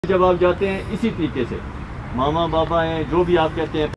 जब आप जाते हैं इसी तरीके से, मामा बाबा हैं जो भी आप कहते हैं